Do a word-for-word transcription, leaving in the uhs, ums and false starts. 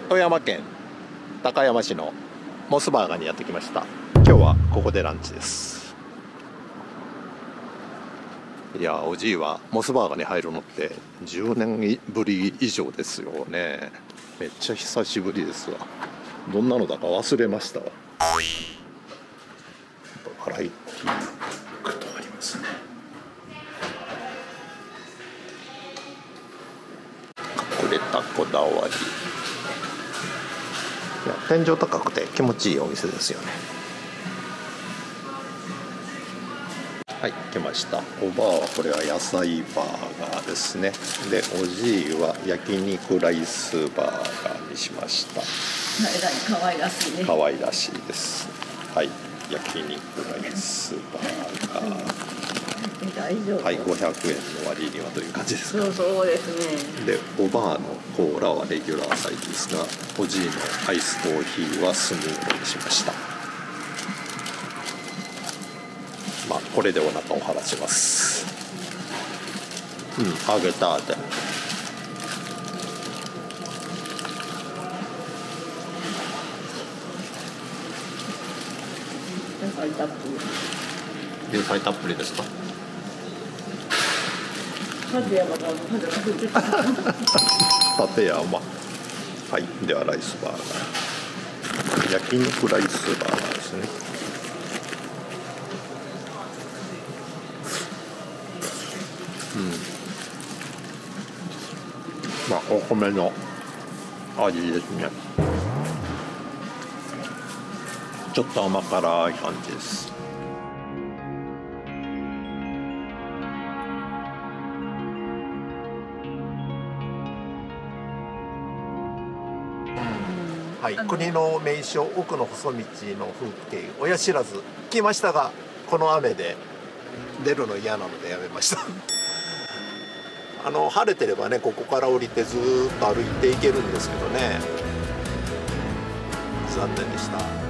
富山県高山市のモスバーガーにやってきました。今日はここでランチです。いや、おじいはモスバーガーに入るのってじゅうねんぶり以上ですよね。めっちゃ久しぶりですわ。どんなのだか忘れましたわ。バラエティークとありますね。隠れたこだわり。いや、天井高くて気持ちいいお店ですよね。はい、来ました。おばあはこれは野菜バーガーですね。で、おじいは焼肉ライスバーガーにしました。 えらい可愛らしいね。 可愛らしいです。はい、焼肉ライスバーガー。 大丈夫。 はい、ごひゃくえんの割にはという感じですか。 そうそうですね。 で、おばあのコーラはレギュラーサイズですが、おじいのアイスコーヒーはスムードにしました。まあ、これでお腹を晴らします。うん、揚げた後。 野菜たっぷり。 野菜たっぷりですか。 立山が風が吹いてた。 立山。はい、ではライスバーガー。焼肉ライスバーガーですね。うん。まあ、お米の味ですね。ちょっと甘辛い感じです。はい、国の名所奥の細道の風景親知らず来ましたが、この雨で出るの嫌なのでやめました。あの晴れてればね、ここから降りてずーっと歩いていけるんですけどね、残念でした。